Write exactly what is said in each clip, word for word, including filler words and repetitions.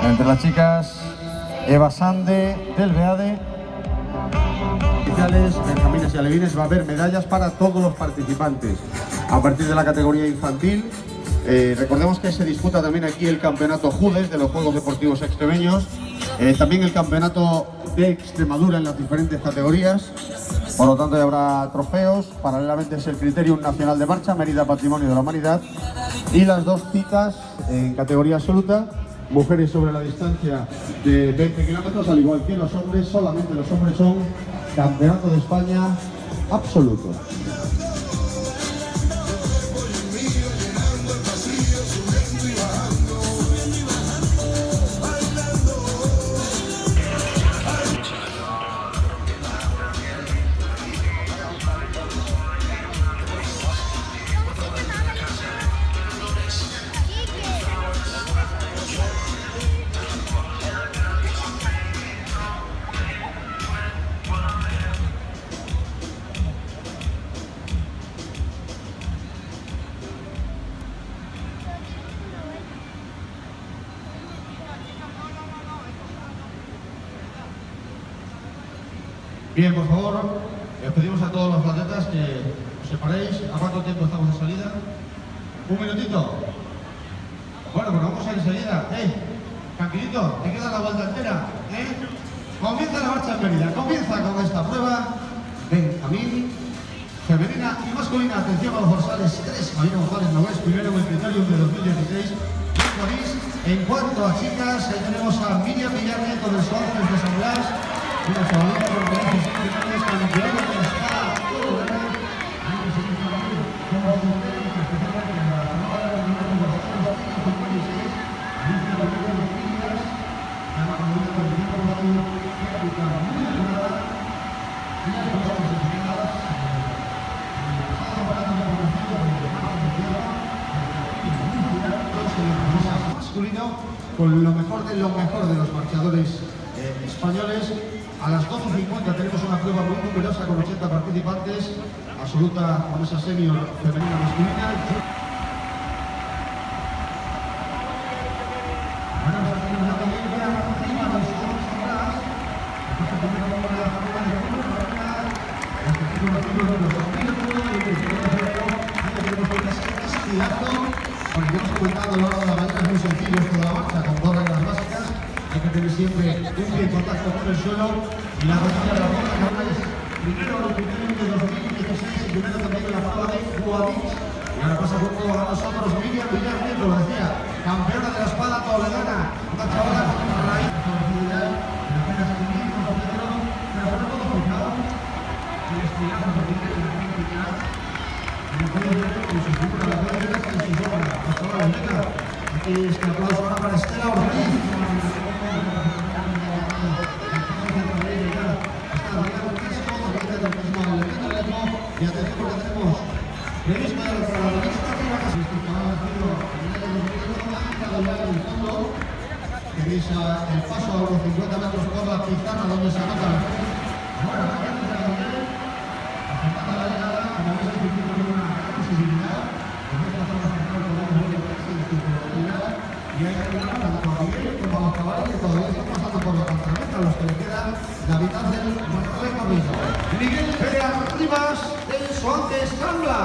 Entre las chicas, Eva Sande del Beade. Benjamines y alevines va a haber medallas para todos los participantes. A partir de la categoría infantil, eh, recordemos que se disputa también aquí el campeonato Judes de los Juegos Deportivos Extremeños, eh, también el campeonato de Extremadura en las diferentes categorías. Por lo tanto, ya habrá trofeos. Paralelamente es el Criterium Nacional de Marcha, Mérida Patrimonio de la Humanidad. Y las dos citas en categoría absoluta, mujeres sobre la distancia de veinte kilómetros, al igual que los hombres, solamente los hombres son Campeonato de España absoluto. Bien, por favor, les pedimos a todos los atletas que os separéis. ¿A cuánto tiempo estamos de salida? ¿Un minutito? Bueno, pues vamos a ir enseguida. ¡Eh! Tranquilito, te queda la vuelta entera. ¿Eh? Comienza la marcha en Mérida. Comienza con esta prueba. Benjamín, femenina y masculina. Atención a los dorsales tres. Marina González Nogués, primero en el Criterium de dos mil dieciséis. En cuanto a chicas, ahí tenemos a Miriam Villarne con el Suárez de San Blas. Una chavalita por gracias finales campeona de la espada. Masculino con lo mejor de lo mejor de los marchadores eh, españoles. A las doce cincuenta tenemos una prueba muy numerosa con ochenta participantes, absoluta con esa senior femenina masculina. Bueno, ya hemos comentado a lo largo de la mañana, es muy sencillo esto de la marcha, con dos reglas básicas. Hay que tener siempre un pie en contacto con el suelo y la rodilla de la bola, que ahora es primero el Criterium de dos mil dieciséis y primero también en la prueba de Guadix. Y ahora pasa por todo a nosotros Miriam Villarne, como decía, campeona de la espada toledana, una chavala con raíz de facilidad, en apenas quinientos metros, pero sobre todo fijado, el estilazo que tiene la práctica, y no puede ver con su figura, la puede ver con su obra. Hasta ahora, venga, aquí este aplauso ahora para Estela Ortiz. Y atención porque tenemos previsto ya la protagonista que va a ser este canal haciendo el fondo. Tenéis el paso a unos cincuenta metros por la pizarra donde se anota la bueno, la llegada, como veis, es difícil tener una posibilidad. En esta zona central podemos ver que existe posibilidad. Y hay que mirar tanto a Miguel como a los caballos que todavía están pasando por la contrameta, los que le quedan la mitad del recorrido. Miguel Pérez Rivas del Suárez Zambla.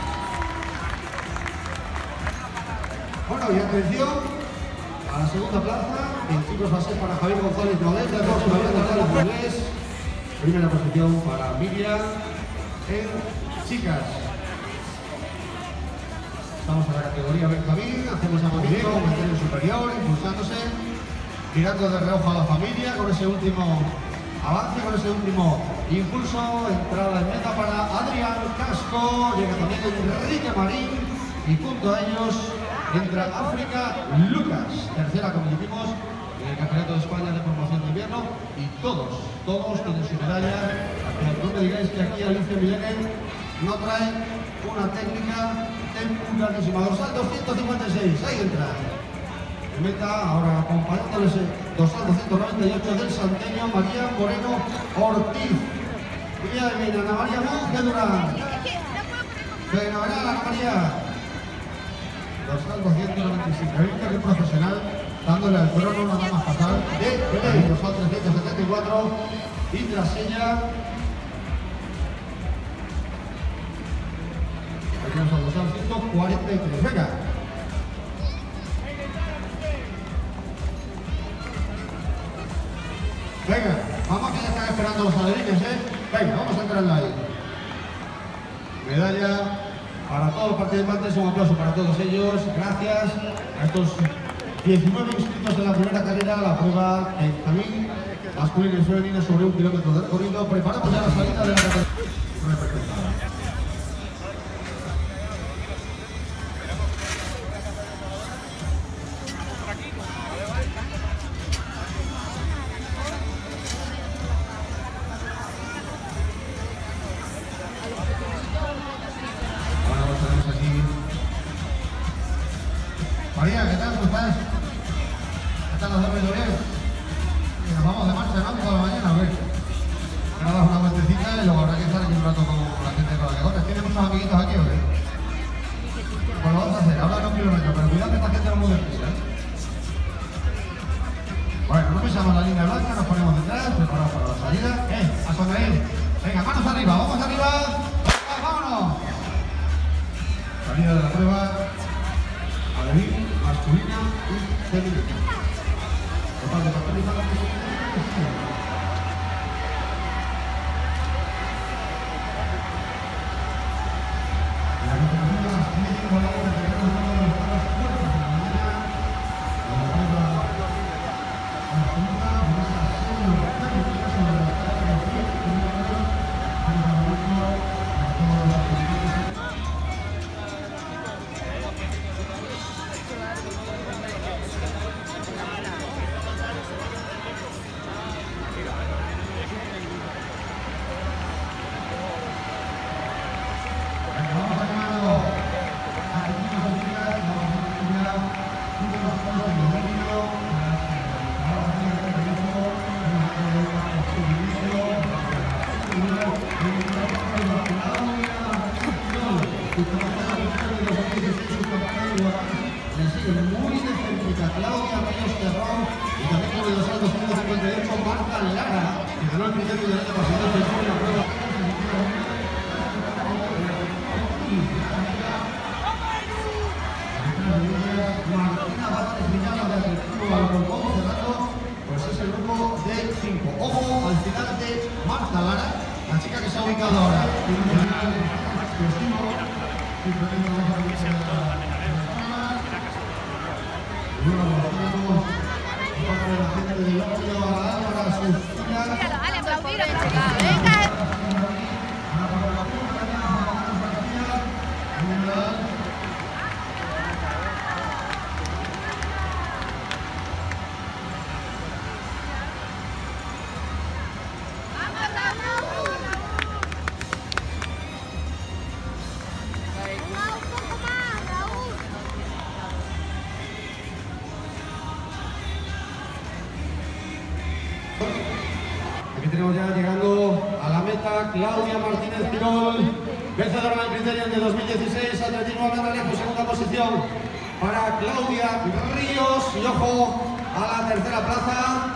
Bueno, y atención a la segunda plaza. En chicos va a ser para Javier González Nogués, de Javier González Nogués. Primera posición para Miriam. En chicas estamos en la categoría Benjamín, hacemos a movimiento, mantener superior, impulsándose, mirando de reojo a la familia con ese último avance, con ese último impulso. Entrada en meta para Adrián Casco, llega también Enrique Marín y junto a ellos entra África Lucas, tercera como dijimos en el Campeonato de España de Promoción de Invierno, y todos, todos tienen su medalla. No me digáis que aquí Alicia Villarne no trae una técnica tempranísima. Dorsal doscientos cincuenta y seis, ahí entra. En meta, ahora acompañándoles el dorsal doscientos noventa y ocho del santeño, María Moreno Ortiz. Y ya viene Ana María Monge Durán. Fenomenal, Ana María. Dorsal doscientos noventa y cinco, qué profesional. dándole al crono nada más pasar de Belén. Son trescientos setenta y cuatro y tras ella aquí nos vamos a ciento cuarenta y tres. Venga. Venga, vamos que ya están esperando los alevines, ¿eh? Venga, vamos a entrarla ahí. Medalla para todos los participantes, un aplauso para todos ellos. Gracias a estos diecinueve inscritos en la primera carrera, la prueba en también masculina y femenina sobre un kilómetro de recorrido. Preparamos ya la salida de la carrera. María, ¿qué tal? ¿Cómo estás? ¿Qué tal? ¿Nos dormido bien? Y nos vamos de marcha, ¿no? Toda la mañana, a ver. Ahora das una vueltecita y luego habrá que estar aquí un rato con la gente con la que corres. ¿Tienes muchos amiguitos aquí o qué? Pues lo vamos a hacer, ahora no un kilómetro, pero cuidado que esta gente no mueve prisa, ¿eh? Bueno, no pisamos la línea blanca, nos ponemos detrás, preparados para la salida. ¡Eh! ¡A sonreír! Venga, manos arriba, vamos arriba. ¡Vámonos! Salida de la prueba. Alevín, masculina y femenina. Total de participantes. Muy de cerquita, Claudia Ríos Terrón y también con el ciento cincuenta y ocho Marta Lara, que ganó el criterio del año pasado en la prueba. Martina Vázquez Villana de Atletismo Balcón, cerrando, pues es el grupo de cinco. Ojo al final de Marta Lara, la chica que se ha ubicado ahora. Dale, aplaudir, venga. Aquí tenemos ya llegando a la meta Claudia Martínez Girol, vencedora del criterio de dos mil dieciséis, atletismo Almendralejo, segunda posición para Claudia Ríos y ojo a la tercera plaza.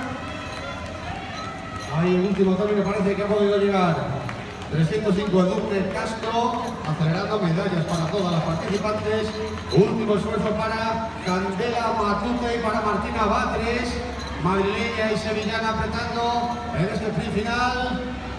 Ahí el último tono me parece que ha podido llegar. trescientos cinco Edurne Castro, acelerando medallas para todas las participantes. Último esfuerzo para Candela Matute y para Martina Batres. Madrileña y sevillana apretando en este sprint final.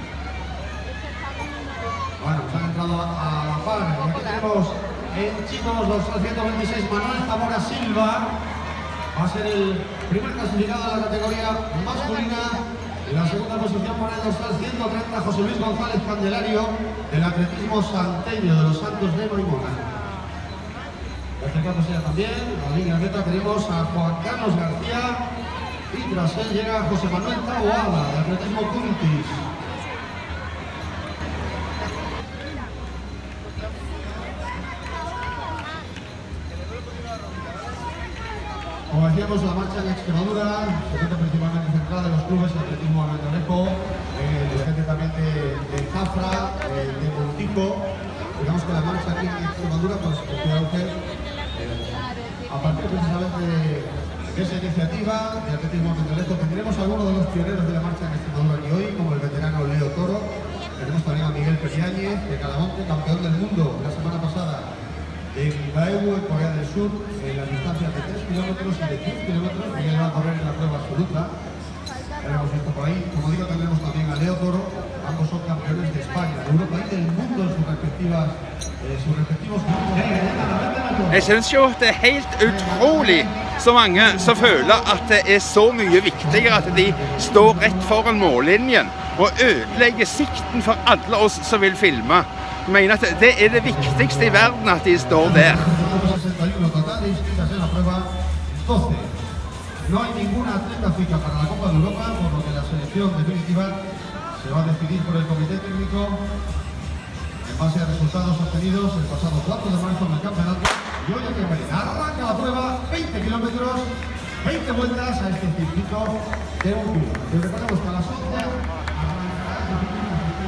Bueno, se han entrado a la par. Y aquí tenemos en chicos los trescientos veintiséis Manuel Zamora Silva. Va a ser el primer clasificado de la categoría masculina. En la segunda posición para el dorsal ciento treinta José Luis González Candelario del atletismo santeño de los Santos de Moimona. Acercándose ya también a la línea de meta tenemos a Juan Carlos García. Y tras él llega José Manuel Taboada, de atletismo Cuntis. Como decíamos, la marcha en Extremadura se centra principalmente centrada en los clubes de atletismo Almendralejo, eh, gente también de, de Zafra, eh, de Montico. Digamos que la marcha aquí en Extremadura, pues, que usted, eh, a partir precisamente de esa iniciativa de atletismo penduleco. Tendremos a algunos de los pioneros de la marcha en Extremadura aquí hoy, como el veterano Leo Toro. Tenemos también a Miguel Periáñez, de Calamonte, campeón del mundo la semana pasada en Daegu, en Corea del Sur, en las distancias de tres kilómetros y de diez kilómetros. Miguel va a correr en la prueba absoluta. Ya lo hemos visto por ahí. Como digo, tendremos también a Leo Toro. Ambos son campeones de España, de Europa y del mundo en sus respectivas, eh, sus respectivos grupos. Jeg synes jo at det er helt utrolig så mange som føler at det er så mye viktigere at de står rett foran mållinjen og ødelegger sikten for alle oss som vil filme. Jeg mener at det er det viktigste i verden at de står der. No hay ninguna atleta fija para la Copa de Europa, por lo que la selección definitiva se va a decidir por el comité técnico en base a resultados obtenidos el pasado cuatro de marzo en el campeonato. Y hoy hay que ver, arranca la prueba, veinte kilómetros, veinte vueltas a este circuito de un kilómetro. Y recordemos que a las once arrancará el circuito.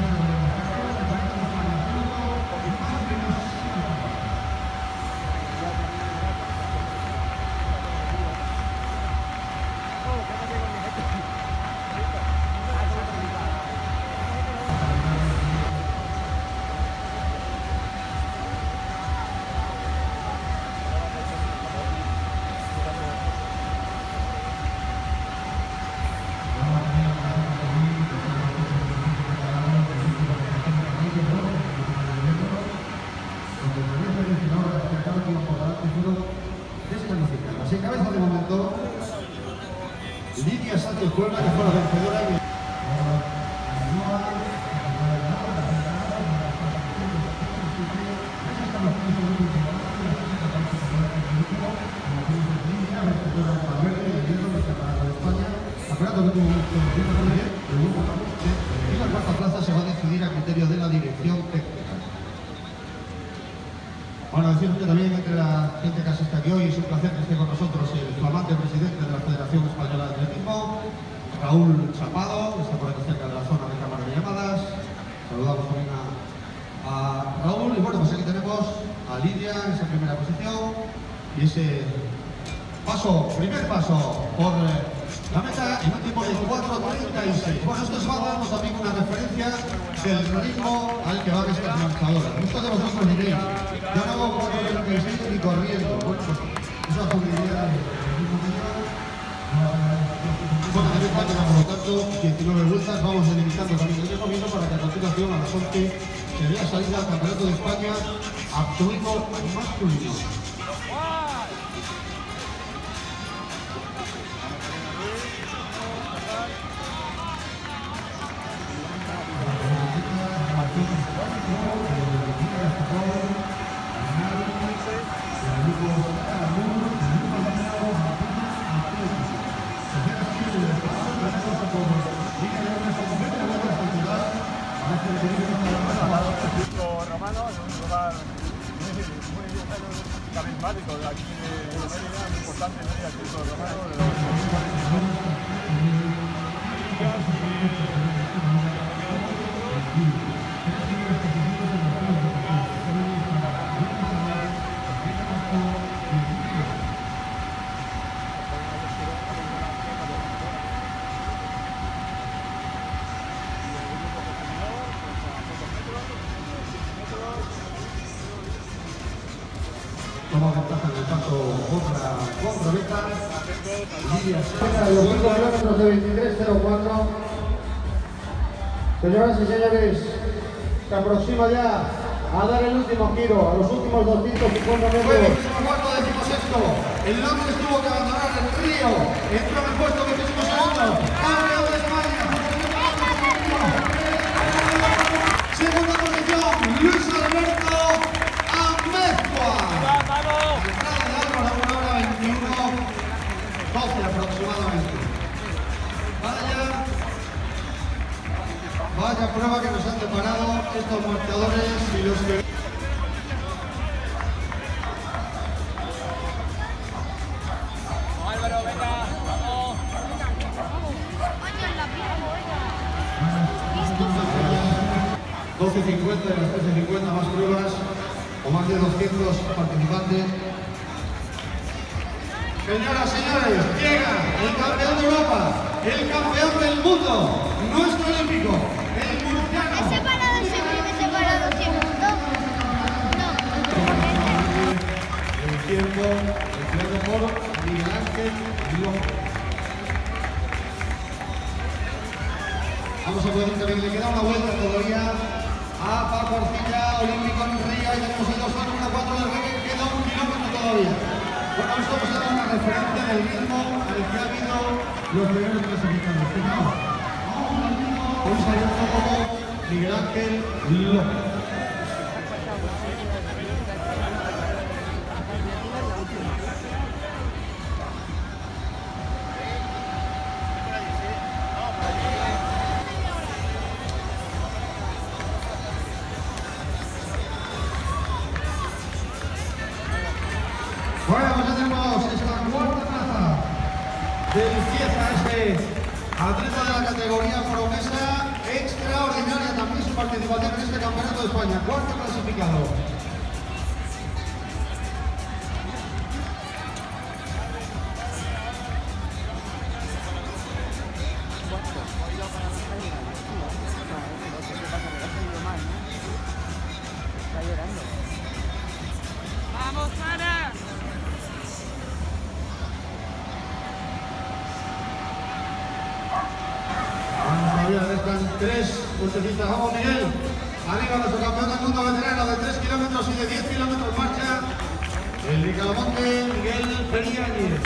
Se encabeza de momento Lidia Sánchez Cuerda, que fue la vencedora y... Y la cuarta plaza se va a decidir a criterio de la dirección técnica. Bueno, decimos que también entre la gente que asiste aquí hoy es un placer que esté con nosotros el flamante presidente de la Federación Española de Atletismo, Raúl Chapado, que está por aquí cerca de la zona de cámara de llamadas. Saludamos también a, a Raúl. Y bueno, pues aquí tenemos a Lidia en esa primera posición y ese paso, primer paso por la meta en un tiempo de cuatro treinta y seis. Bueno, esto es va a darnos también una referencia del ritmo al que van estas marchadoras. Muchos de vosotros diréis, yo no hago cuatro treinta y seis ni corriendo. Bueno, pues eso es una idea del ritmo que llevan. Bueno, también faltan, por lo tanto, diecinueve vueltas. Vamos delimitando también el recorrido para que a continuación a las once se vea salida al Campeonato de España absoluto masculino. Romano, es un lugar muy, muy carismático de aquí de Mérida, muy importante Mérida, aquí con Romano. Toma ventaja en el paso contra, contra Beta. Lidia Sánchez, los cinco kilómetros de veintitrés cero cuatro. Señoras y señores, se aproxima ya a dar el último giro, a los últimos doscientos cincuenta metros. Fue vigésimo cuarto, décimo sexto. El Londres tuvo que abandonar el río. Entró en el puesto vigésimo segundo. Campeón de España. Segunda posición, Luis Alberto Amezcua. doce aproximadamente. Vaya, vaya prueba que nos han preparado estos marchadores y los que... Álvaro, venga, vamos. doce cincuenta de las trece cincuenta más pruebas o más de doscientos participantes. Señoras, señores, llega el campeón de Europa, el campeón del mundo, nuestro olímpico, el murciano. ¿Me he separado siempre y me he separado siempre? ¿No? No. El tiempo, el por Miguel Ángel López. Vamos a poder también, le queda una vuelta todavía a Paco Arcilla, olímpico en Río, y tenemos el dos a uno cuatro del reggae, queda un kilómetro todavía. Bueno, esto pues era una referencia del ritmo al que ha habido los primeros clasificados. Fijaos, vamos al ritmo, hoy salió como Miguel Ángel López. Bueno, pues ya tenemos esta cuarta plaza del Cieza, este atleta de la categoría promesa extraordinaria también su participación en este campeonato de España, cuarto clasificado. ¡Vamos, Ana! Todavía restan tres vueltecitas. Vamos, Miguel. Arriba nuestro campeón del mundo veterano de tres kilómetros y de diez kilómetros marcha. El de Calamonte, Miguel Periáñez.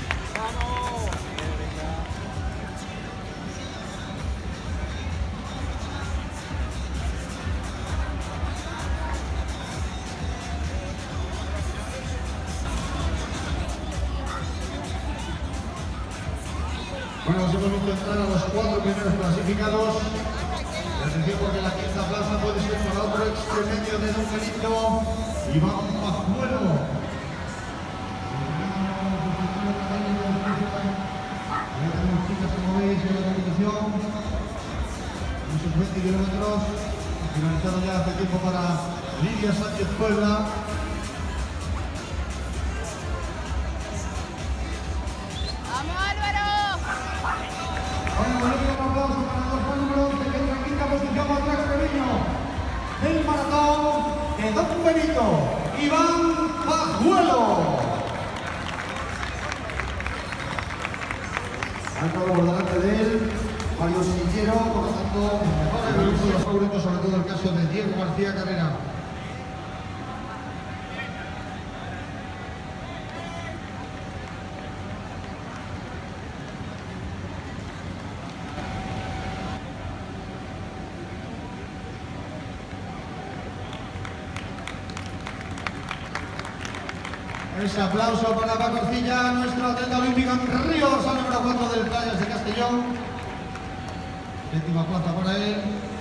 Bueno, nos hemos visto entrar a los cuatro primeros clasificados. Y atención porque la quinta plaza puede ser para otro extremeño de Don Benito, Iván Pajuelo. Ya tenemos chicas, como veis, en la competición. Unos veinte kilómetros. Finalizado ya hace tiempo para Lidia Sánchez Puebla. ¡Vamos, Álvaro! Bueno, un aplauso para el dorsal número once, que entra en quinta posición para Trago Treviño del maratón de Don Benito, Iván Pajuelo. Ha entrado por delante de él Mario Sillero, por lo tanto, el grupo de los favoritos, sobre todo el caso de Diego García Carrera. Ese aplauso para Paco Arcilla, nuestro atleta olímpico en Río, dorsal número cuatro del Playas de Castellón. Séptima plaza para él.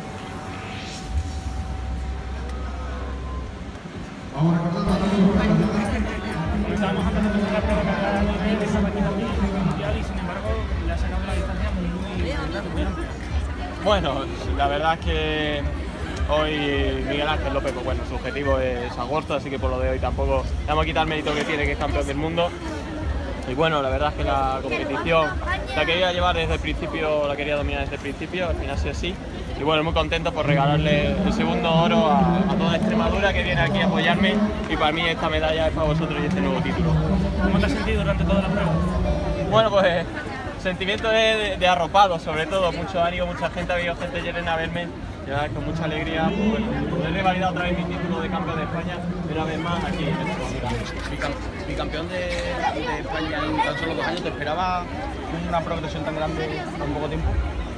Vamos recordando también. Estábamos antes de empezar la prueba para la que estaba aquí también en el mundial y sin embargo le ha sacado una distancia muy, muy, muy amplia. Bueno, la verdad es que hoy Miguel Ángel López, pues bueno, su objetivo es agosto, así que por lo de hoy tampoco le vamos a quitar el mérito que tiene, que es campeón del mundo. Y bueno, la verdad es que la competición la quería llevar desde el principio, la quería dominar desde el principio, al final sí así. Y bueno, muy contento por regalarle el segundo oro a, a toda Extremadura que viene aquí a apoyarme, y para mí esta medalla es para vosotros y este nuevo título. ¿Cómo te has sentido durante toda la prueba? Bueno, pues sentimiento de, de, de arropado, sobre todo, mucho ánimo, mucha gente, ha habido gente llena a verme. Ya con mucha alegría, pues bueno, poder revalidar otra vez mi título de campeón de España, una vez más aquí en Extremadura. Bicampeón de, de España en tan solo dos años, ¿te esperaba una progresión tan grande en tan poco tiempo?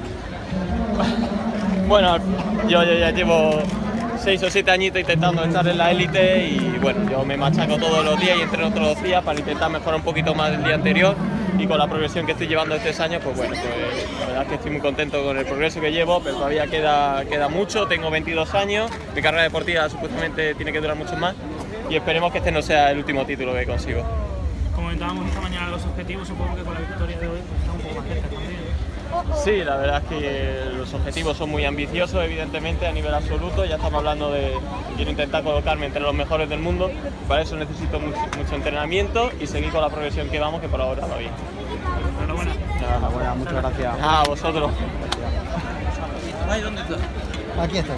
Bueno, yo, yo ya llevo seis o siete añitos intentando estar en la élite y bueno, yo me machaco todos los días y entreno todos los días para intentar mejorar un poquito más del día anterior, y con la progresión que estoy llevando estos años, pues bueno, pues la verdad es que estoy muy contento con el progreso que llevo, pero todavía queda, queda mucho, tengo veintidós años, mi carrera deportiva supuestamente tiene que durar mucho más y esperemos que este no sea el último título que consigo. Comentábamos esta mañana los objetivos, supongo que con la victoria de hoy pues, está un poco más cerca también. Sí, la verdad es que los objetivos son muy ambiciosos, evidentemente, a nivel absoluto. Ya estamos hablando de quiero intentar colocarme entre los mejores del mundo. Para eso necesito mucho, mucho entrenamiento y seguir con la progresión que vamos, que por ahora va bien. Enhorabuena. Enhorabuena, muchas gracias. Ah, a vosotros. ¿Dónde está? Aquí está.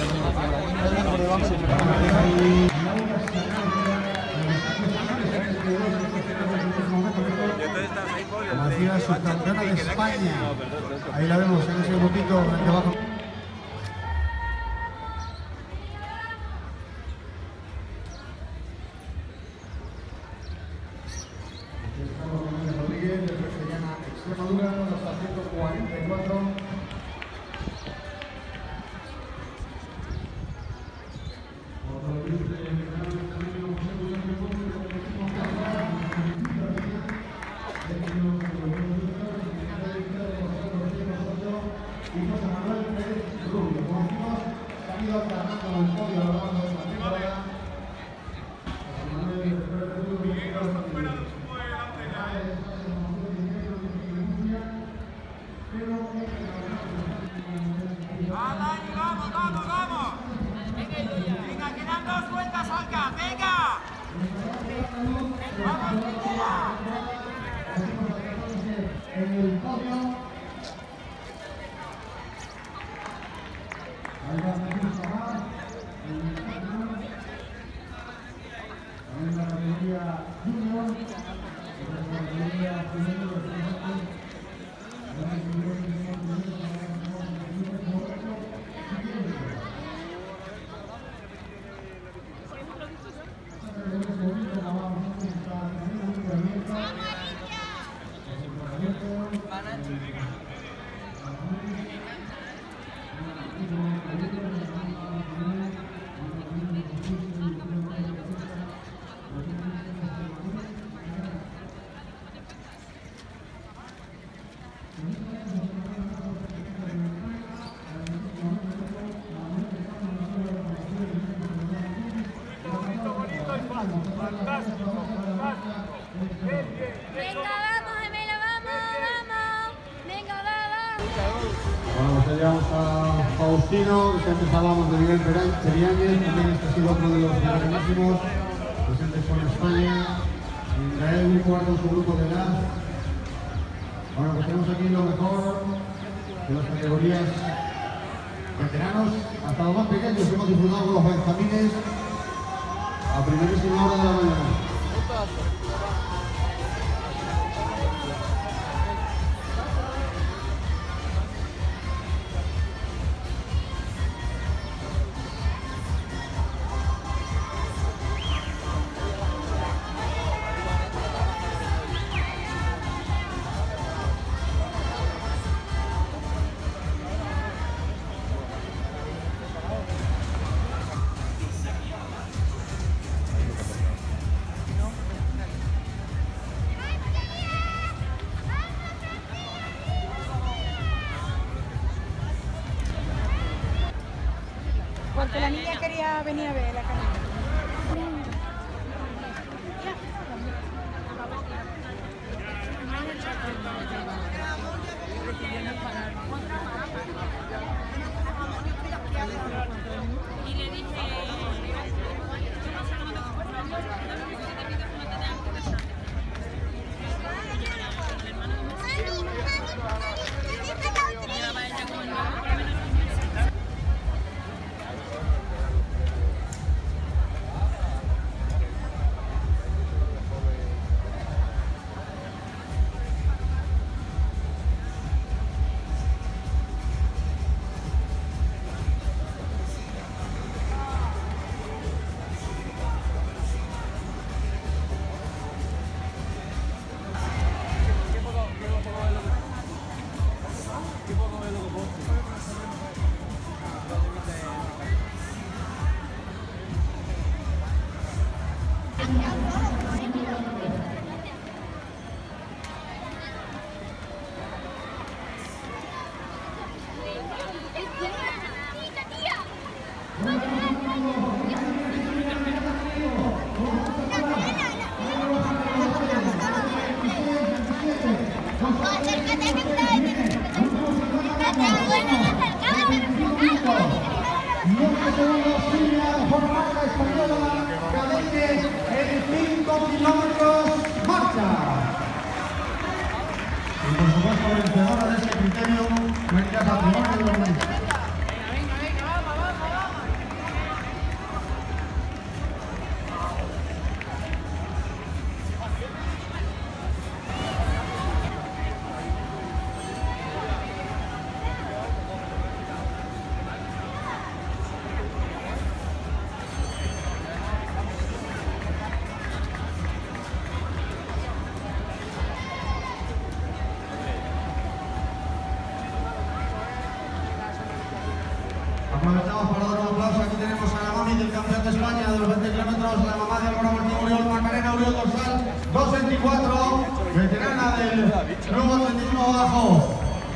Conocida subcampeona de España. Ahí la vemos en ese grupito en el que abajo. Rodríguez, de Extremadura, hasta ciento cuarenta y cuatro. ¡Vamos, vamos, vamos! ¡Venga, quedan dos vueltas, Alca! ¡Venga! ¡Vamos, Cristina! En el podio. Ahí va Jesús Samar. En la categoría junior. En la categoría junior. Venga, vamos, Gemela, vamos, vamos. Venga, vamos. Bueno, pues llegamos a Faustino, que antes hablábamos de Miguel Periáñez, también este ha sido otro de los primeros máximos, presentes por España. Israel, un cuarto en su grupo de edad. Bueno, pues tenemos aquí lo mejor de las categorías veteranos hasta los más pequeños. Hemos disfrutado con los benjamines a primerísima hora de la mañana. Porque la niña quería venir a ver la canilla. Y le dije... Acércate que está vencedora de este criterio, Nuestra Patrimonio de los Reyes. Aprovechamos para dar un aplauso. Aquí tenemos a la mami del campeón de España de los veinte kilómetros, la mamá de Álvaro Martín Uriol, Macarena Uriol Dorsal, dos veinticuatro, veterana del nuevo atletismo bajo.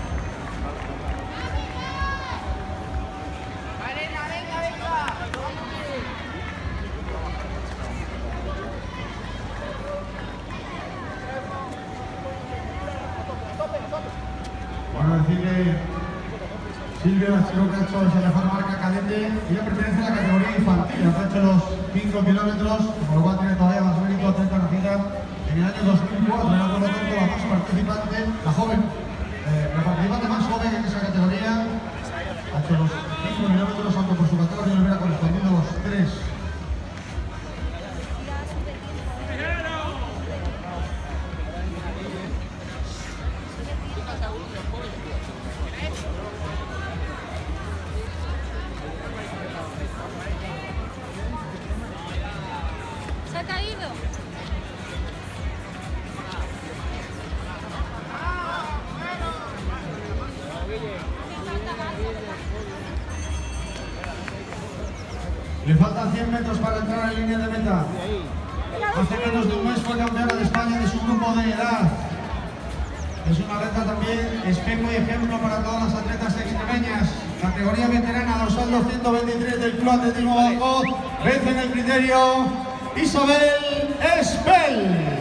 Bueno, decirle Silvia, la chica que ha hecho esa mejor marca cadete, ella pertenece a la categoría infantil, ha hecho los cinco kilómetros, por lo cual tiene todavía más mérito, atleta nacida en el año dos mil cuatro, era por lo tanto la más participante, la joven, eh, la participante más joven en esa categoría, ha hecho los cinco kilómetros, aunque por su categoría le hubiera correspondido los tres. Se ha caído. Le faltan cien metros para entrar en línea de meta. Hace menos de un mes fue campeona de España de su grupo de edad. Es una atleta también espejo y ejemplo para todas las atletas extremeñas. Categoría veterana, dorsal doscientos veintitrés del Club Atletismo Bajo. Vence en el criterio Isabel Espel.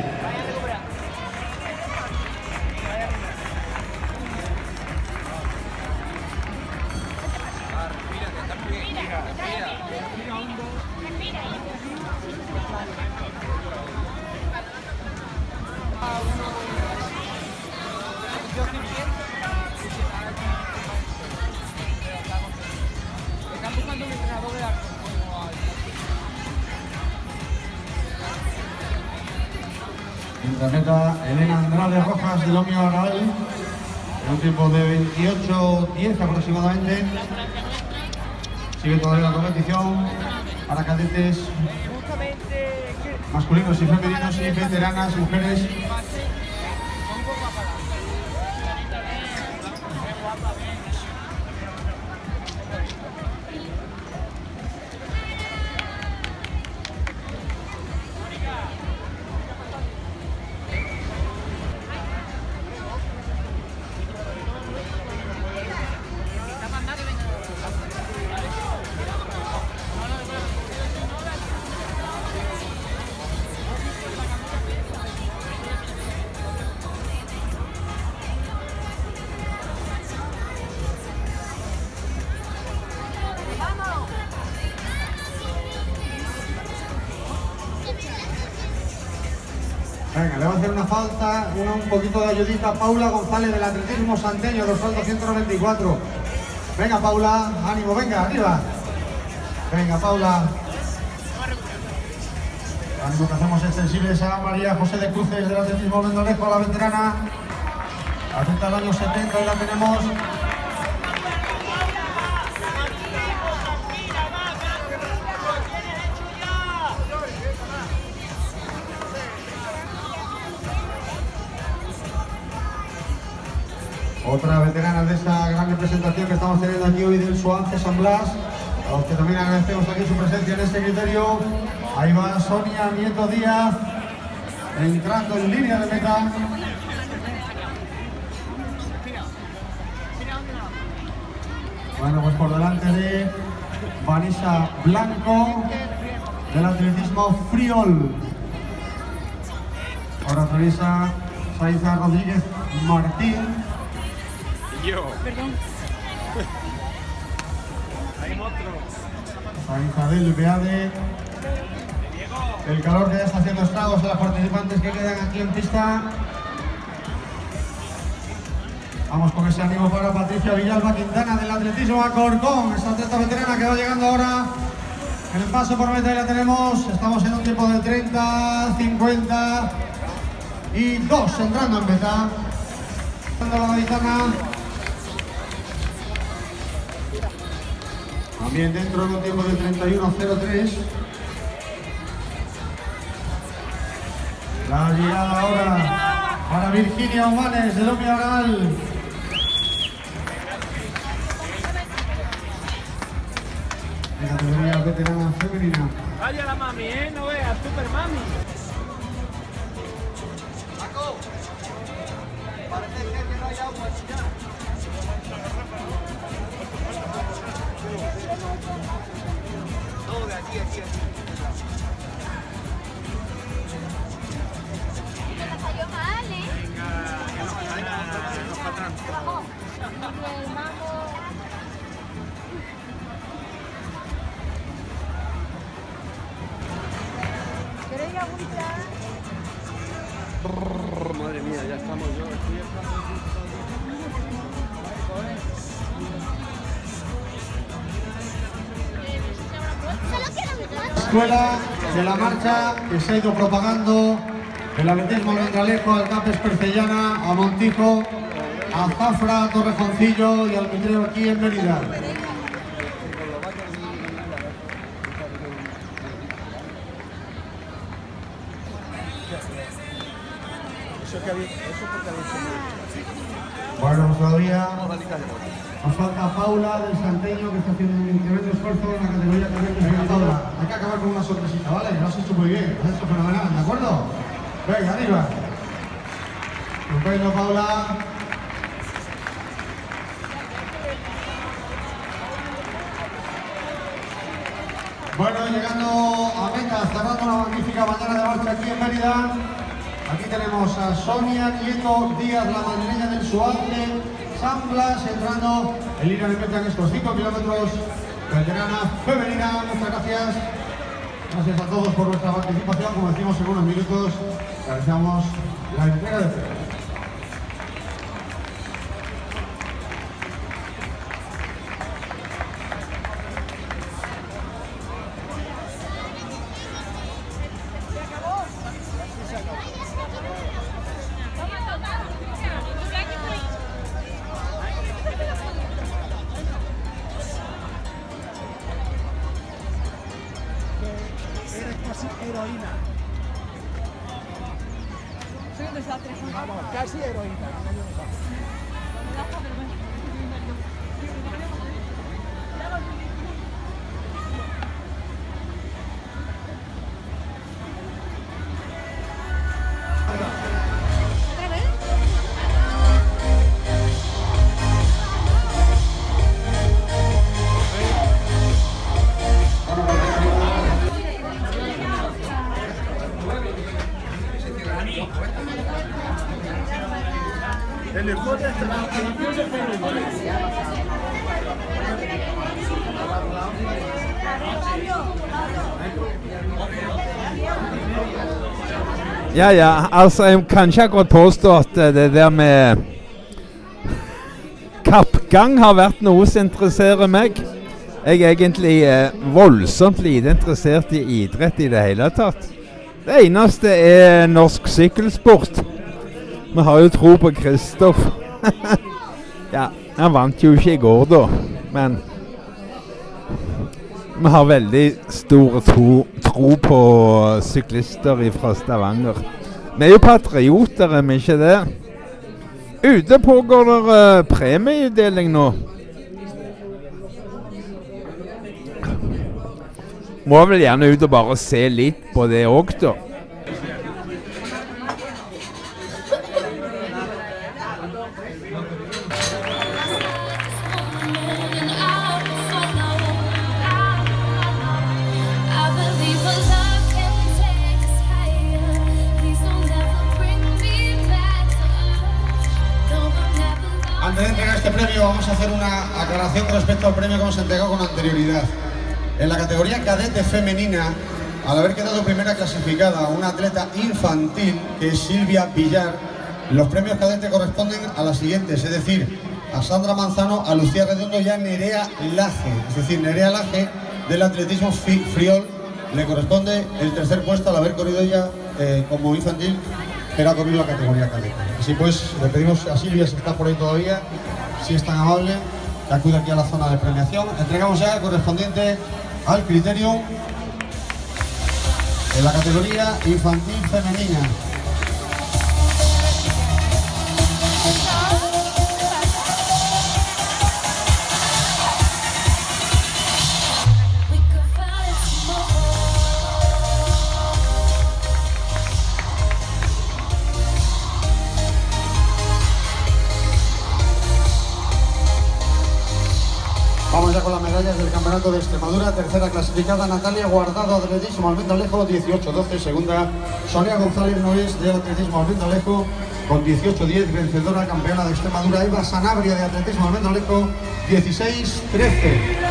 En la meta, Elena Andrade Rojas del Omnio Araval, en un tiempo de veintiocho diez aproximadamente. Sigue todavía la competición para cadetes masculinos y femeninos y veteranas, mujeres. Venga, le va a hacer una falta, una, un poquito de ayudita a Paula González del atletismo santeño, dorsal doscientos veinticuatro. Venga, Paula, ánimo, venga, arriba. Venga, Paula. Ánimo, que hacemos extensibles a María José de Cruces del atletismo Mendolejo, la veterana. Atleta del año setenta y la tenemos. Otra veterana de esta gran representación que estamos teniendo aquí hoy del Suance San Blas, a los que también agradecemos aquí su presencia en este criterio. Ahí va Sonia Nieto Díaz, entrando en línea de meta. Bueno, pues por delante de Vanessa Blanco, del atletismo Friol. Ahora atraviesa Saiza Rodríguez Martín. Yo. Perdón. Hay otro. Saiza del Beade. El calor que ya está haciendo estragos a las participantes que quedan aquí en pista. Vamos con ese ánimo para Patricia Villalba Quintana del atletismo Alcorcón, esta atleta veterana que va llegando ahora en el paso por meta y la tenemos. Estamos en un tiempo de treinta, cincuenta y dos entrando en meta. La gaditana también dentro de un tiempo de treinta y uno cero tres. La llegada ahora para Virginia Humanes de Lomi Oral. En categoría veterana femenina. Vaya la mami, ¿eh? No veas, super mami. Paco, parece ser que no hay agua ya. No, de aquí, aquí, aquí. Salió mal, ¿eh? ¿Queréis agüita? Madre mía, ya estamos yo. Escuela de la marcha que se ha ido propagando el atletismo Almendralejo, al Capes Percellana, a Montijo, a Zafra, a Torrejoncillo y al Mitreo aquí en Mérida. Bueno, pues todavía nos falta Paula del Santeño, que está haciendo un tremendo esfuerzo en la categoría que venga. Paula, hay que acabar con una sorpresita, ¿vale? Lo has hecho muy bien, lo has hecho fenomenal, ¿de acuerdo? Venga, arriba. Estupendo, Paula. Bueno, llegando a meta, cerrando una magnífica mañana de marcha aquí en Mérida. Aquí tenemos a Sonia Nieto Díaz, la madrileña del Suárez, San Blas, entrando en línea de meta en estos cinco kilómetros. Veterana femenina, muchas gracias. Gracias a todos por vuestra participación. Como decimos en unos minutos, realizamos la entrega de premios. Eres casi heroína. Soy un desastre. Vamos, casi heroína. El escote está la Ja, ja. Altså, jeg kan ikke akkurat påstå at det der med kappgang har vært noe som interesserer meg. Jeg er egentlig eh, voldsomt lite interessert i idrett i det hele tatt. Det eneste er norsk sykkelsport. Vi har jo tro på Kristoff. Ja, han vant jo ikke i går da, men vi har veldig store tro, tro på syklister fra Stavanger. Vi er jo patrioter, er vi ikke det? Ute pågår det uh, premieutdeling nå. Må vel gjerne ut og bare se litt på det også da. Antes de entregar este premio vamos a hacer una aclaración respecto al premio que hemos entregado con anterioridad. En la categoría cadete femenina, al haber quedado primera clasificada una atleta infantil, que es Silvia Villar, Los premios cadete corresponden a las siguientes, es decir, a Sandra Manzano, a Lucía Redondo y a Nerea Laje. Es decir, Nerea Laje del atletismo friol le corresponde el tercer puesto al haber corrido ella eh, como infantil, pero ha corrido la categoría cadete. Así pues, le pedimos a Silvia, si está por ahí todavía, si es tan amable, que acude aquí a la zona de premiación. Entregamos ya el correspondiente al criterio en la categoría infantil femenina. Vamos ya con las medallas del Campeonato de Extremadura. Tercera clasificada, Natalia Guardado, atletismo Albendalejo, dieciocho doce. Segunda, Sonia González Noes, de atletismo Albendalejo, con dieciocho diez. Vencedora, campeona de Extremadura, Eva Sanabria, de atletismo Albendalejo, dieciséis trece.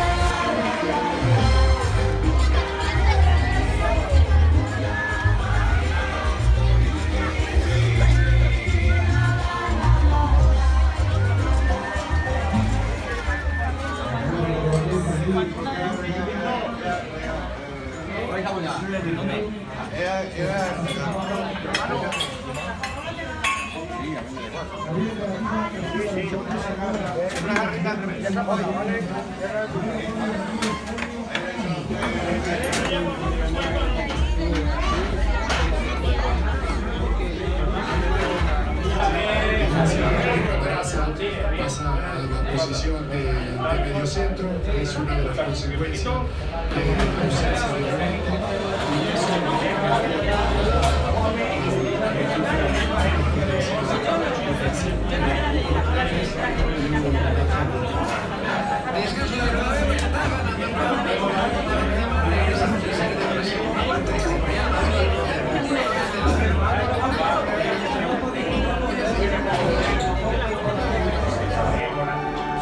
Pasa a la posición de, de medio centro, que es una de las consecuencias de la ausencia de movimiento, y eso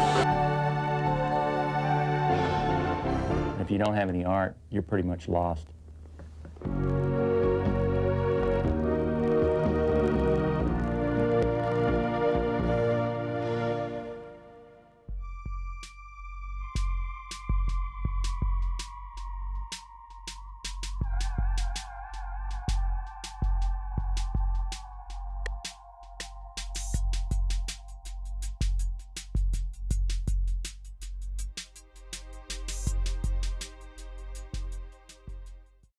If you don't have any art, you're pretty much lost.